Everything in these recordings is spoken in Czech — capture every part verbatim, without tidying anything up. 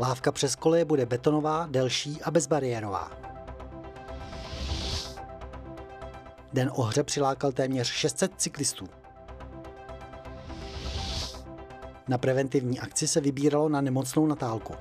Lávka přes koleje bude betonová, delší a bezbariérová. Den o hře přilákal téměř šest set cyklistů. Na preventivní akci se vybíralo na nemocnou Natálku.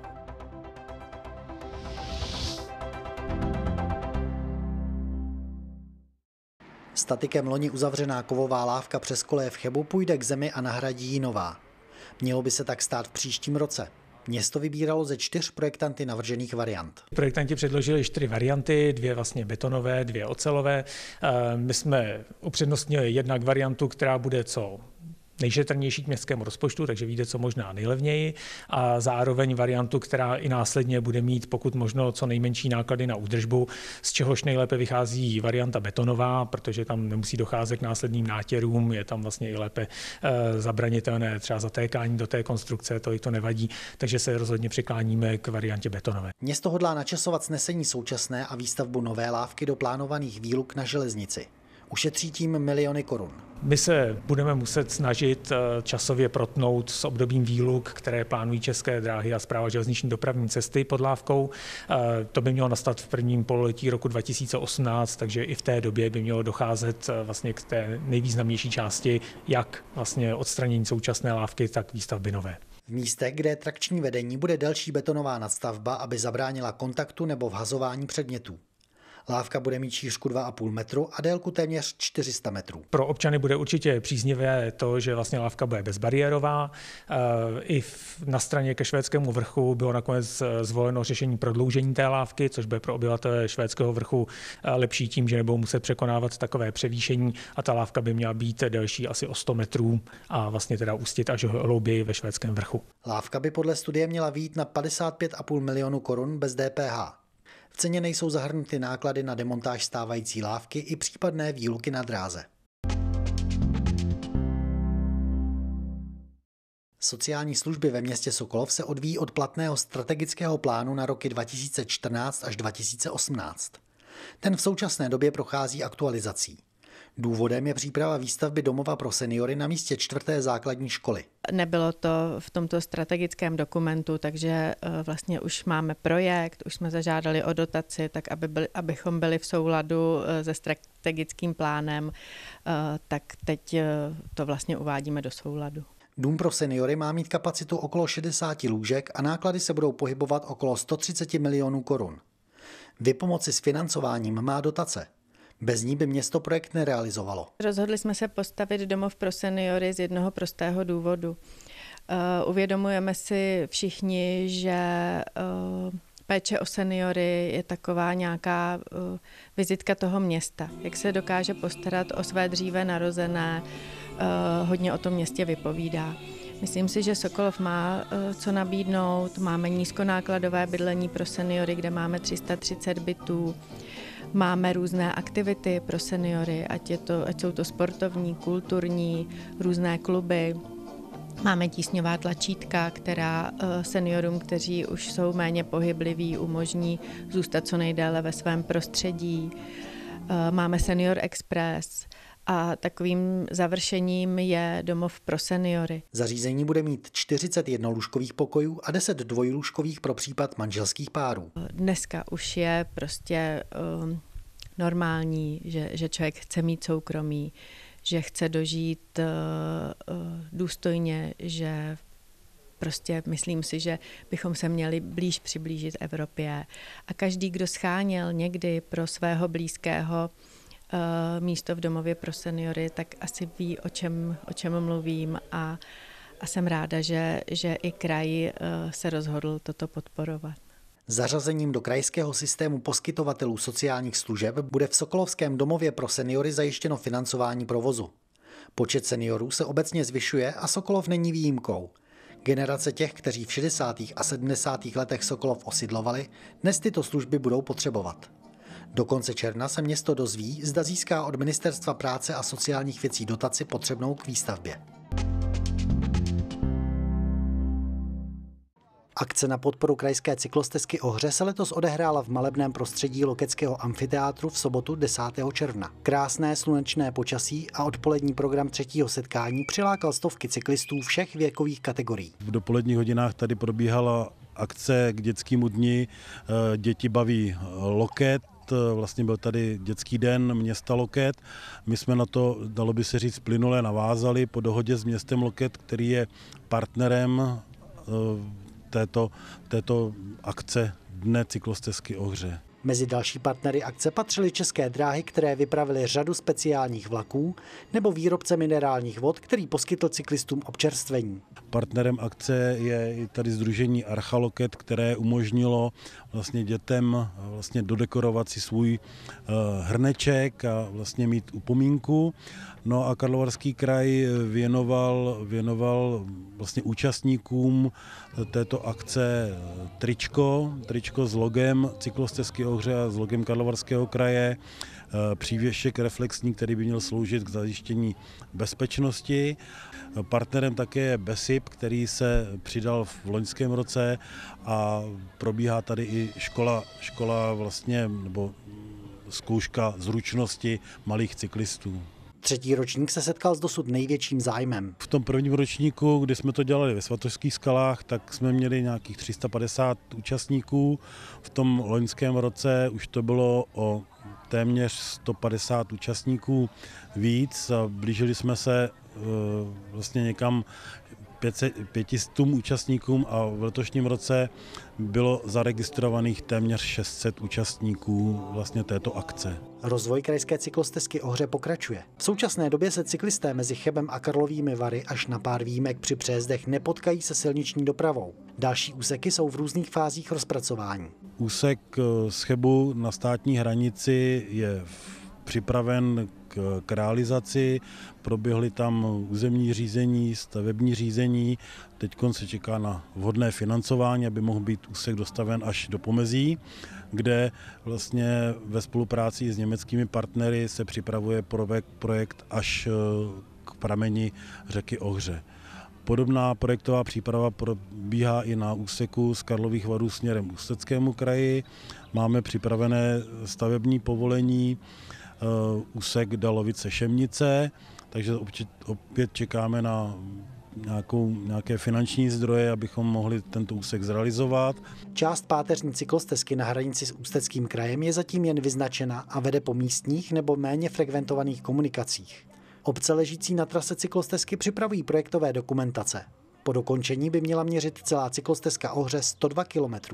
Statikem loni uzavřená kovová lávka přes koleje v Chebu půjde k zemi a nahradí ji nová. Mělo by se tak stát v příštím roce. Město vybíralo ze čtyř projektanty navržených variant. Projektanti předložili čtyři varianty, dvě vlastně betonové, dvě ocelové. My jsme upřednostnili jednak variantu, která bude co nejšetrnější k městskému rozpočtu, takže vyjde co možná nejlevněji, a zároveň variantu, která i následně bude mít pokud možno co nejmenší náklady na údržbu, z čehož nejlépe vychází varianta betonová, protože tam nemusí docházet k následným nátěrům, je tam vlastně i lépe e, zabranitelné třeba zatékání do té konstrukce, to i to nevadí, takže se rozhodně přikláníme k variantě betonové. Město hodlá načasovat snesení současné a výstavbu nové lávky do plánovaných výluk na železnici. Ušetří tím miliony korun. My se budeme muset snažit časově protnout s obdobím výluk, které plánují České dráhy a Správa železniční dopravní cesty pod lávkou. To by mělo nastat v prvním pololetí roku dva tisíce osmnáct, takže i v té době by mělo docházet vlastně k té nejvýznamnější části, jak vlastně odstranění současné lávky, tak výstavby nové. V místech, kde je trakční vedení, bude delší betonová nadstavba, aby zabránila kontaktu nebo vhazování předmětů. Lávka bude mít šířku dva a půl metru a délku téměř čtyři sta metrů. Pro občany bude určitě příznivé to, že vlastně lávka bude bezbariérová. I na straně ke Švédskému vrchu bylo nakonec zvoleno řešení prodloužení té lávky, což bude pro obyvatele Švédského vrchu lepší tím, že nebudou muset překonávat takové převýšení, a ta lávka by měla být delší asi o sto metrů a vlastně teda ústit až hlouběji ve Švédském vrchu. Lávka by podle studie měla vyjít na padesát pět a půl milionu korun bez D P H. V ceně nejsou zahrnuty náklady na demontáž stávající lávky i případné výluky na dráze. Sociální služby ve městě Sokolov se odvíjí od platného strategického plánu na roky dva tisíce čtrnáct až dva tisíce osmnáct. Ten v současné době prochází aktualizací. Důvodem je příprava výstavby domova pro seniory na místě čtvrté základní školy. Nebylo to v tomto strategickém dokumentu, takže vlastně už máme projekt, už jsme zažádali o dotaci, tak aby byli, abychom byli v souladu se strategickým plánem, tak teď to vlastně uvádíme do souladu. Dům pro seniory má mít kapacitu okolo šedesáti lůžek a náklady se budou pohybovat okolo sto třicet milionů korun. Vypomoci s financováním má dotace. Bez ní by město projekt nerealizovalo. Rozhodli jsme se postavit domov pro seniory z jednoho prostého důvodu. Uh, uvědomujeme si všichni, že uh, péče o seniory je taková nějaká uh, vizitka toho města. Jak se dokáže postarat o své dříve narozené, uh, hodně o tom městě vypovídá. Myslím si, že Sokolov má uh, co nabídnout. Máme nízkonákladové bydlení pro seniory, kde máme tři sta třicet bytů. Máme různé aktivity pro seniory, ať, je to, ať jsou to sportovní, kulturní, různé kluby. Máme tísňová tlačítka, která seniorům, kteří už jsou méně pohybliví, umožní zůstat co nejdéle ve svém prostředí. Máme Senior Express a takovým završením je domov pro seniory. Zařízení bude mít čtyřicet jednolůžkových pokojů a deset dvojlůžkových pro případ manželských párů. Dneska už je prostě um, normální, že, že člověk chce mít soukromí, že chce dožít uh, uh, důstojně, že prostě myslím si, že bychom se měli blíž přiblížit Evropě. A každý, kdo scháněl někdy pro svého blízkého místo v domově pro seniory, tak asi ví, o čem, o čem mluvím, a, a jsem ráda, že, že i kraj se rozhodl toto podporovat. Zařazením do krajského systému poskytovatelů sociálních služeb bude v Sokolovském domově pro seniory zajištěno financování provozu. Počet seniorů se obecně zvyšuje a Sokolov není výjimkou. Generace těch, kteří v šedesátých a sedmdesátých letech Sokolov osidlovali, dnes tyto služby budou potřebovat. Do konce června se město dozví, zda získá od Ministerstva práce a sociálních věcí dotaci potřebnou k výstavbě. Akce na podporu krajské cyklostezky o hře se letos odehrála v malebném prostředí Lokeckého amfiteátru v sobotu desátého června. Krásné slunečné počasí a odpolední program třetího setkání přilákal stovky cyklistů všech věkových kategorií. V dopoledních hodinách tady probíhala akce k dětskému dni Děti baví Loket. Vlastně byl tady dětský den města Loket. My jsme na to, dalo by se říct, plynule navázali po dohodě s městem Loket, který je partnerem této, této akce Dne cyklostezky Ohře. Mezi další partnery akce patřily České dráhy, které vypravily řadu speciálních vlaků, nebo výrobce minerálních vod, který poskytl cyklistům občerstvení. Partnerem akce je i tady sdružení Archa Loket, které umožnilo vlastně dětem vlastně dodekorovat si svůj hrneček a vlastně mít upomínku. No a Karlovarský kraj věnoval, věnoval vlastně účastníkům této akce tričko, tričko s logem cyklostezky Ohře a s logem Karlovarského kraje, přívěšek reflexní, který by měl sloužit k zajištění bezpečnosti. Partnerem také je BESIP, který se přidal v loňském roce a probíhá tady i škola, škola vlastně, nebo zkouška zručnosti malých cyklistů. Třetí ročník se setkal s dosud největším zájmem. V tom prvním ročníku, kdy jsme to dělali ve Svatožských skalách, tak jsme měli nějakých tři sta padesát účastníků. V tom loňském roce už to bylo o téměř sto padesát účastníků víc a blížili jsme se vlastně někam pětistům účastníkům a v letošním roce bylo zaregistrovaných téměř šest set účastníků vlastně této akce. Rozvoj krajské cyklostezky Ohře pokračuje. V současné době se cyklisté mezi Chebem a Karlovými Vary až na pár výjimek při přejezdech nepotkají se silniční dopravou. Další úseky jsou v různých fázích rozpracování. Úsek z Chebu na státní hranici je připraven k, k realizaci, proběhly tam územní řízení, stavební řízení, teď se čeká na vhodné financování, aby mohl být úsek dostaven až do Pomezí, kde vlastně ve spolupráci s německými partnery se připravuje projekt až k prameni řeky Ohře. Podobná projektová příprava probíhá i na úseku z Karlových Varů směrem Ústeckému kraji. Máme připravené stavební povolení, úsek Dalovice-Šemnice, takže opět čekáme na nějakou, nějaké finanční zdroje, abychom mohli tento úsek zrealizovat. Část páteřní cyklostezky na hranici s Ústeckým krajem je zatím jen vyznačena a vede po místních nebo méně frekventovaných komunikacích. Obce ležící na trase cyklostezky připravují projektové dokumentace. Po dokončení by měla měřit celá cyklostezka Ohře sto dva kilometrů.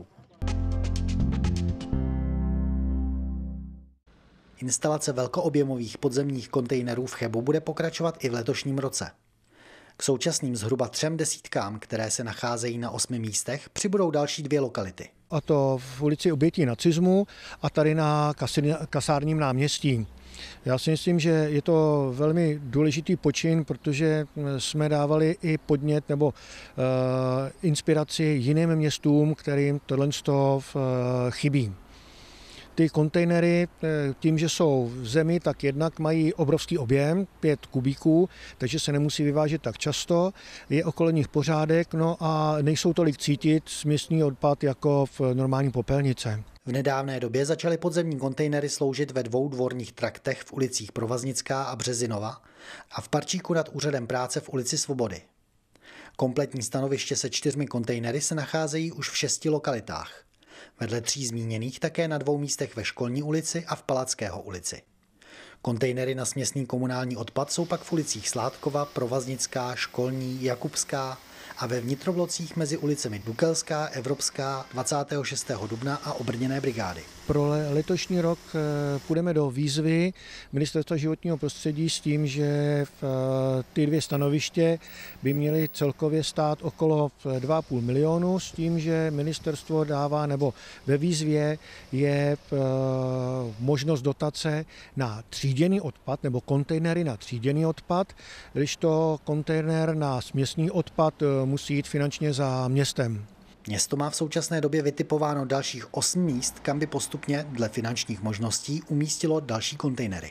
Instalace velkoobjemových podzemních kontejnerů v Chebu bude pokračovat i v letošním roce. K současným zhruba třem desítkám, které se nacházejí na osmi místech, přibudou další dvě lokality. A to v ulici Obětí nacismu a tady na Kasárním náměstí. Já si myslím, že je to velmi důležitý počin, protože jsme dávali i podnět nebo uh, inspiraci jiným městům, kterým tohle uh, chybí. Ty kontejnery, tím, že jsou v zemi, tak jednak mají obrovský objem, pět kubíků, takže se nemusí vyvážet tak často, je okolo nich pořádek, no a nejsou tolik cítit směsný odpad jako v normální popelnice. V nedávné době začaly podzemní kontejnery sloužit ve dvou dvorních traktech v ulicích Provaznická a Březinova a v parčíku nad úřadem práce v ulici Svobody. Kompletní stanoviště se čtyřmi kontejnery se nacházejí už v šesti lokalitách. Vedle tří zmíněných také na dvou místech ve Školní ulici a v Palackého ulici. Kontejnery na směsný komunální odpad jsou pak v ulicích Sládkova, Provaznická, Školní, Jakubská a ve vnitroblocích mezi ulicemi Dukelská, Evropská, dvacátého šestého dubna a Obrněné brigády. Pro letošní rok půjdeme do výzvy Ministerstva životního prostředí s tím, že ty dvě stanoviště by měly celkově stát okolo dva a půl milionu, s tím, že ministerstvo dává, nebo ve výzvě je možnost dotace na tříděný odpad nebo kontejnery na tříděný odpad, když to kontejner na směsný odpad musí jít finančně za městem. Město má v současné době vytipováno dalších osm míst, kam by postupně dle finančních možností umístilo další kontejnery.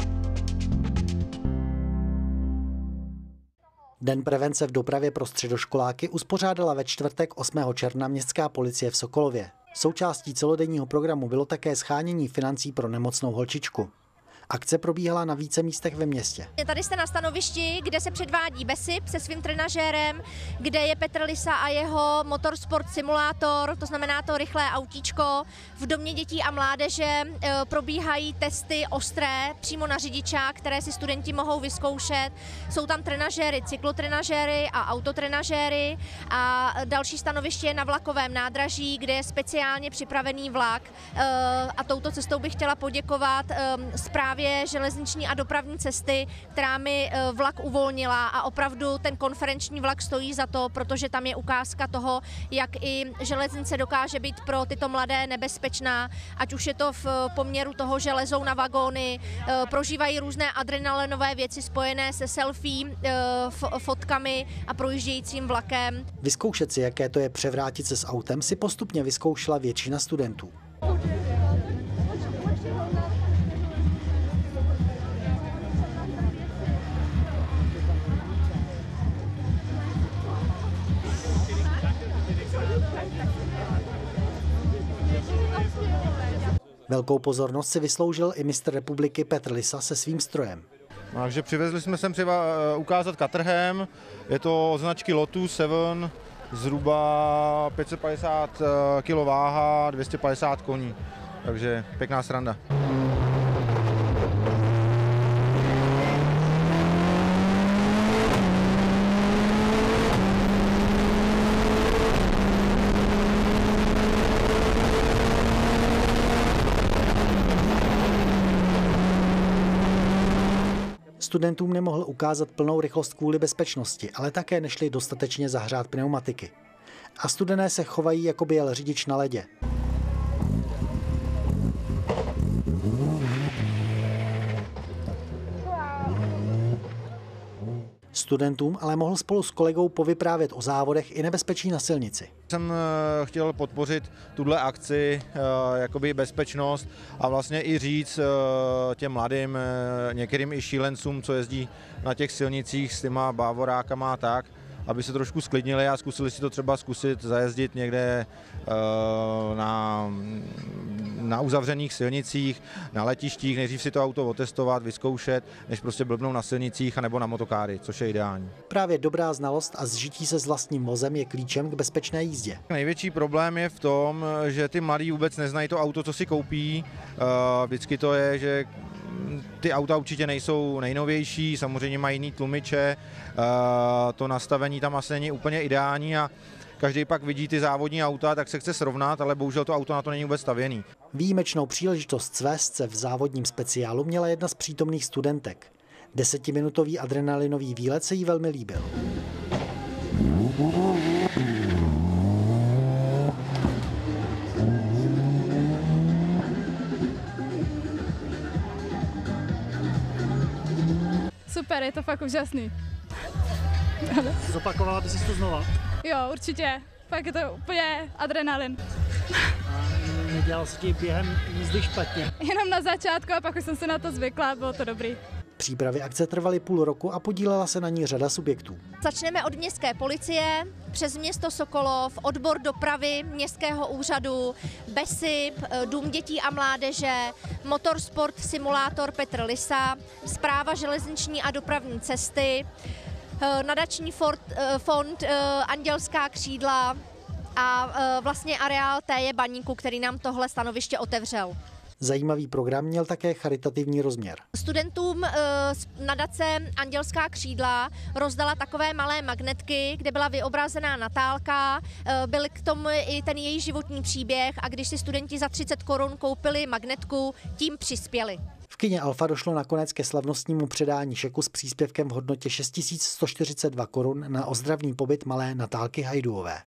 Den prevence v dopravě pro středoškoláky uspořádala ve čtvrtek osmého června městská policie v Sokolově. Součástí celodenního programu bylo také shánění financí pro nemocnou holčičku. Akce probíhala na více místech ve městě. Tady jste na stanovišti, kde se předvádí Besip se svým trenažérem, kde je Petr Lisa a jeho motorsport simulátor, to znamená to rychlé autíčko. V domě dětí a mládeže probíhají testy ostré přímo na řidičák, které si studenti mohou vyzkoušet. Jsou tam trenažéry, cyklotrenažéry a autotrenažéry a další stanoviště je na vlakovém nádraží, kde je speciálně připravený vlak. A touto cestou bych chtěla poděkovat správě železniční a dopravní cesty, která mi vlak uvolnila a opravdu ten konferenční vlak stojí za to, protože tam je ukázka toho, jak i železnice dokáže být pro tyto mladé nebezpečná, ať už je to v poměru toho, že lezou na vagóny, prožívají různé adrenalinové věci spojené se selfie, fotkami a projíždějícím vlakem. Vyzkoušet si, jaké to je převrátit se s autem, si postupně vyzkoušela většina studentů. Velkou pozornost si vysloužil i mistr republiky Petr Lisa se svým strojem. Takže přivezli jsme sem třeba ukázat Caterham, je to od značky Lotus sedm, zhruba pět set padesát kilo váha, dvě stě padesát koní, takže pěkná sranda. Studentům nemohl ukázat plnou rychlost kvůli bezpečnosti, ale také nešli dostatečně zahřát pneumatiky. A studené se chovají, jako by jel řidič na ledě. Studentům ale mohl spolu s kolegou povyprávět o závodech i nebezpečí na silnici. Jsem chtěl podpořit tuhle akci, jakoby bezpečnost a vlastně i říct těm mladým, některým i šílencům, co jezdí na těch silnicích s těma bávorákama a tak, aby se trošku sklidnili a zkusili si to třeba zkusit zajezdit někde na, na uzavřených silnicích, na letištích, nejdřív si to auto otestovat, vyzkoušet, než prostě blbnou na silnicích anebo na motokáry, což je ideální. Právě dobrá znalost a zžití se s vlastním vozem je klíčem k bezpečné jízdě. Největší problém je v tom, že ty mladí vůbec neznají to auto, co si koupí. Vždycky to je, že ty auta určitě nejsou nejnovější, samozřejmě mají jiný tlumiče, to nastavení tam asi není úplně ideální a každý pak vidí ty závodní auta, tak se chce srovnat, ale bohužel to auto na to není vůbec stavěný. Výjimečnou příležitost svést se v závodním speciálu měla jedna z přítomných studentek. Desetiminutový adrenalinový výlet se jí velmi líbil. Super, je to fakt úžasný. Zopakovala bys to znova? Jo, určitě. Fakt je to úplně adrenalin. A nedělal se ti během jízdy špatně? Jenom na začátku a pak už jsem se na to zvykla, bylo to dobrý. Přípravy akce trvaly půl roku a podílela se na ní řada subjektů. Začneme od městské policie, přes město Sokolov, odbor dopravy městského úřadu, Besip, Dům dětí a mládeže, motorsport simulátor Petr Lisa, správa železniční a dopravní cesty, nadační fond, fond Andělská křídla a vlastně areál Téje Baníku, který nám tohle stanoviště otevřel. Zajímavý program měl také charitativní rozměr. Studentům z nadace Andělská křídla rozdala takové malé magnetky, kde byla vyobrazená Natálka, byl k tomu i ten její životní příběh a když si studenti za třicet korun koupili magnetku, tím přispěli. V kině Alfa došlo nakonec ke slavnostnímu předání šeku s příspěvkem v hodnotě šest tisíc sto čtyřicet dva korun na ozdravný pobyt malé Natálky Hajduové.